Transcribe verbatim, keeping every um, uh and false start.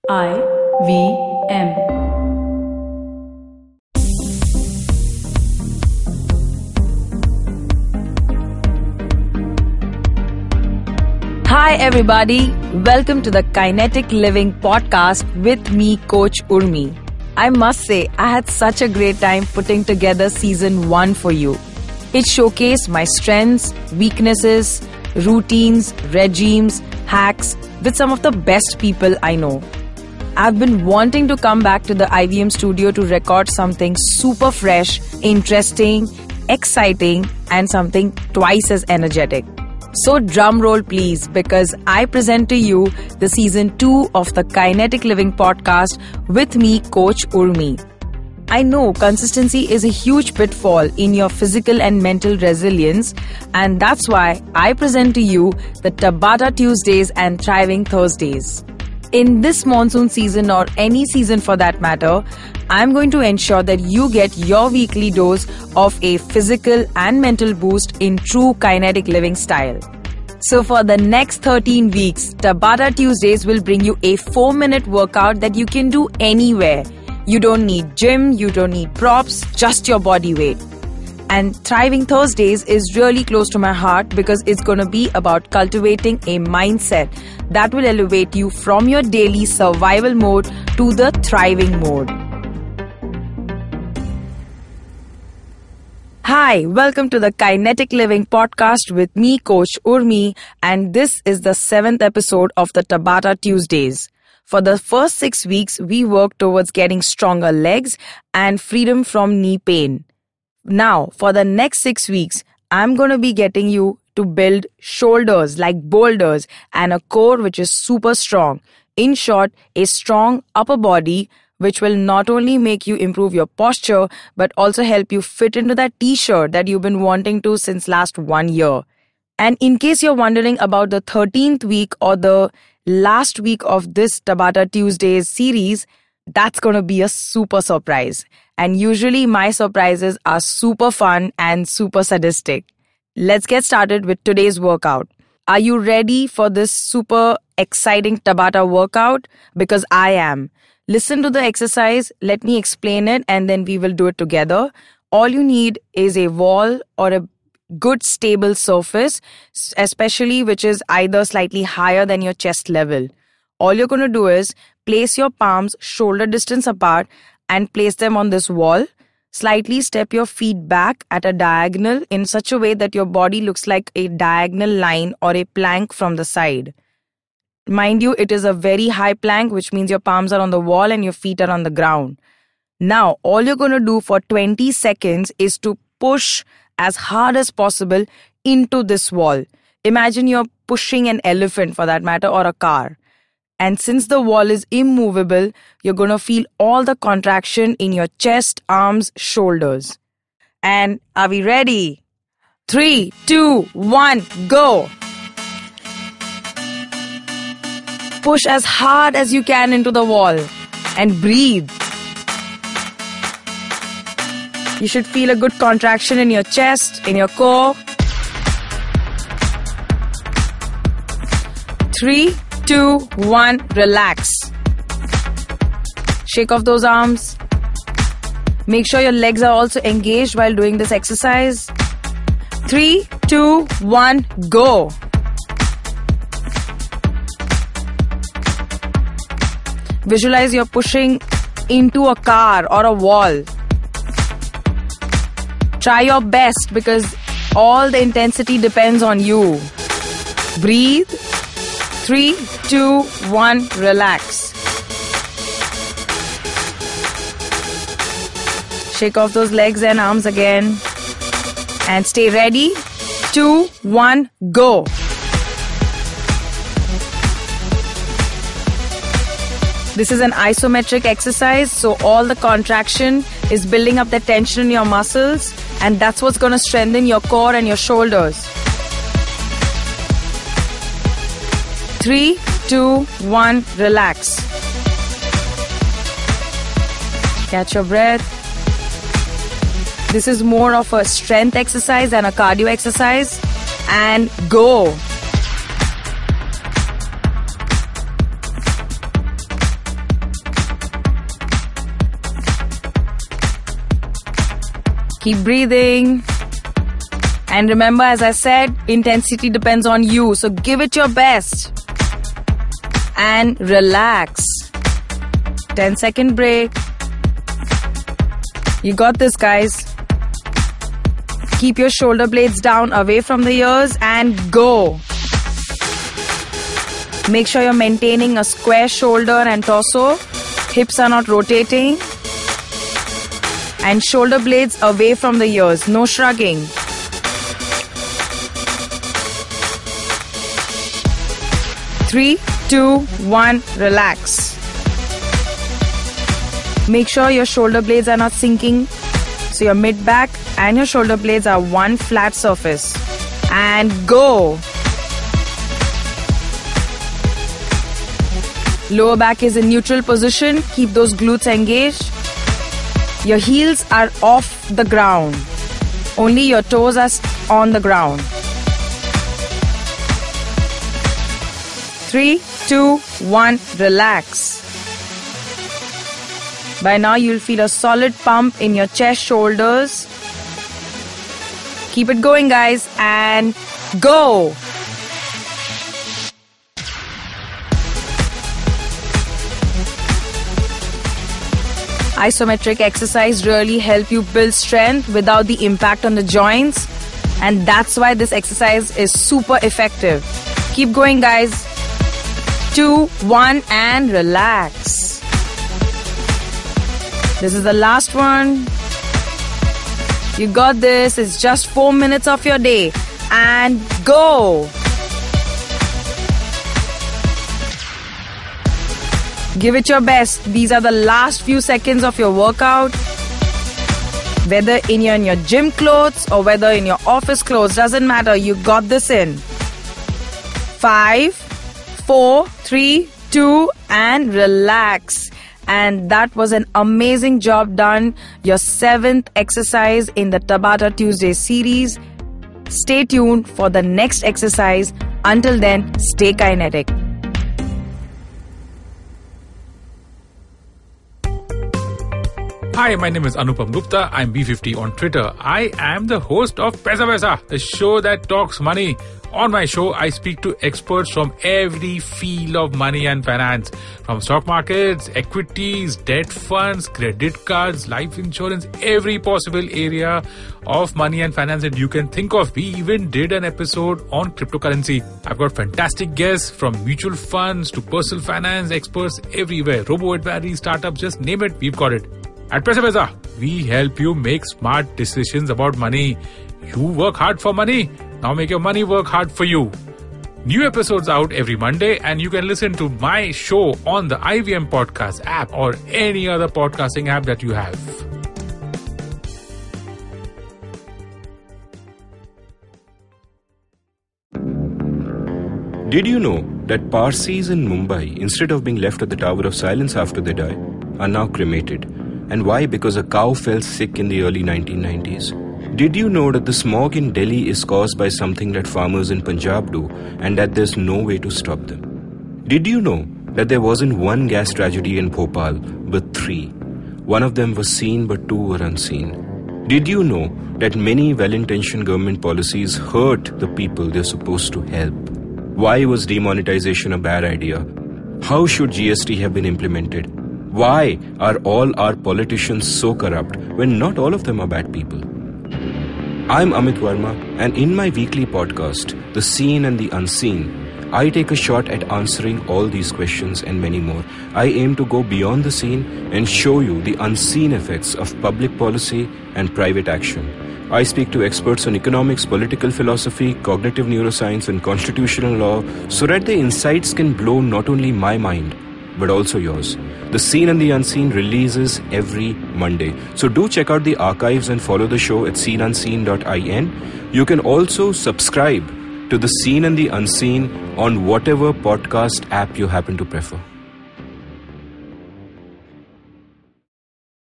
I V M. Hi everybody, welcome to the Kinetic Living podcast with me, Coach Urmi. I must say, I had such a great time putting together season one for you. It showcased my strengths, weaknesses, routines, regimes, hacks with some of the best people I know. I've been wanting to come back to the I V M studio to record something super fresh, interesting, exciting, and something twice as energetic. So drum roll please, because I present to you the season two of the Kinetic Living podcast with me, Coach Urmi. I know consistency is a huge pitfall in your physical and mental resilience, and that's why I present to you the Tabata Tuesdays and Thriving Thursdays. In this monsoon season, or any season for that matter, I'm going to ensure that you get your weekly dose of a physical and mental boost in true kinetic living style. So for the next thirteen weeks, Tabata Tuesdays will bring you a four minute workout that you can do anywhere. You don't need gym, you don't need props, just your body weight. And Thriving Thursdays is really close to my heart because it's going to be about cultivating a mindset that will elevate you from your daily survival mode to the thriving mode. Hi, welcome to the Kinetic Living podcast with me, Coach Urmi, and this is the seventh episode of the Tabata Tuesdays. For the first six weeks, we worked towards getting stronger legs and freedom from knee pain. Now, for the next six weeks, I'm going to be getting you to build shoulders like boulders and a core which is super strong. In short, a strong upper body which will not only make you improve your posture, but also help you fit into that t-shirt that you've been wanting to since last one year. And in case you're wondering about the thirteenth week or the last week of this Tabata Tuesdays series, that's going to be a super surprise. And usually my surprises are super fun and super sadistic. Let's get started with today's workout. Are you ready for this super exciting Tabata workout? Because I am. Listen to the exercise, let me explain it, and then we will do it together. All you need is a wall or a good stable surface, especially which is either slightly higher than your chest level. All you're going to do is place your palms shoulder distance apart and place them on this wall. Slightly step your feet back at a diagonal in such a way that your body looks like a diagonal line or a plank from the side. Mind you, it is a very high plank, which means your palms are on the wall and your feet are on the ground. Now, all you're going to do for twenty seconds is to push as hard as possible into this wall. Imagine you're pushing an elephant for that matter, or a car. And since the wall is immovable, you're going to feel all the contraction in your chest, arms, shoulders. And are we ready? Three, two, one, go! Push as hard as you can into the wall and breathe. You should feel a good contraction in your chest, in your core. Three, two, one, relax. Shake off those arms. Make sure your legs are also engaged while doing this exercise. Three, two, one, go. Visualize you're pushing into a car or a wall. Try your best because all the intensity depends on you. Breathe. Three, two, one, relax. Shake off those legs and arms again. And stay ready. Two, one, go. This is an isometric exercise, so all the contraction is building up the tension in your muscles, and that's what's going to strengthen your core and your shoulders. Three, two, one, relax. Catch your breath. This is more of a strength exercise than a cardio exercise. And go. Keep breathing. And remember, as I said, intensity depends on you. So give it your best. And relax. ten second break. You got this, guys. Keep your shoulder blades down away from the ears and go. Make sure you're maintaining a square shoulder and torso. Hips are not rotating. And shoulder blades away from the ears. No shrugging. Three, two, one, relax. Make sure your shoulder blades are not sinking. So your mid-back and your shoulder blades are one flat surface. And go. Lower back is in neutral position. Keep those glutes engaged. Your heels are off the ground. Only your toes are on the ground. Three, two, one, relax. By now you'll feel a solid pump in your chest, shoulders. Keep it going, guys, and go. Isometric exercise really help you build strength without the impact on the joints, and that's why this exercise is super effective. Keep going, guys. Two, one, and relax. This is the last one. You got this. It's just four minutes of your day. And go. Give it your best. These are the last few seconds of your workout. Whether in your, in your gym clothes or whether in your office clothes, doesn't matter. You got this in. Five, four, three, two, and relax. And that was an amazing job done. Your seventh exercise in the Tabata Tuesday series. Stay tuned for the next exercise. Until then, stay kinetic. Hi, my name is Anupam Gupta. I'm B fifty on Twitter. I am the host of Paisa Vaisa, the show that talks money. On my show, I speak to experts from every field of money and finance. From stock markets, equities, debt funds, credit cards, life insurance, every possible area of money and finance that you can think of. We even did an episode on cryptocurrency. I've got fantastic guests from mutual funds to personal finance experts everywhere. Robo-advisory, startups, just name it, we've got it. At Paisa Vaisa, we help you make smart decisions about money. You work hard for money. Now make your money work hard for you. New episodes out every Monday, and you can listen to my show on the I V M Podcast app or any other podcasting app that you have. Did you know that Parsis in Mumbai, instead of being left at the Tower of Silence after they die, are now cremated? And why? Because a cow fell sick in the early nineteen nineties. Did you know that the smog in Delhi is caused by something that farmers in Punjab do and that there's no way to stop them? Did you know that there wasn't one gas tragedy in Bhopal, but three? One of them was seen, but two were unseen. Did you know that many well-intentioned government policies hurt the people they're supposed to help? Why was demonetization a bad idea? How should G S T have been implemented? Why are all our politicians so corrupt when not all of them are bad people? I'm Amit Verma, and in my weekly podcast, The Seen and the Unseen, I take a shot at answering all these questions and many more. I aim to go beyond the seen and show you the unseen effects of public policy and private action. I speak to experts on economics, political philosophy, cognitive neuroscience, and constitutional law so that the insights can blow not only my mind, but also yours. The Seen and the Unseen releases every Monday. So do check out the archives and follow the show at seen unseen dot in. You can also subscribe to The Seen and the Unseen on whatever podcast app you happen to prefer.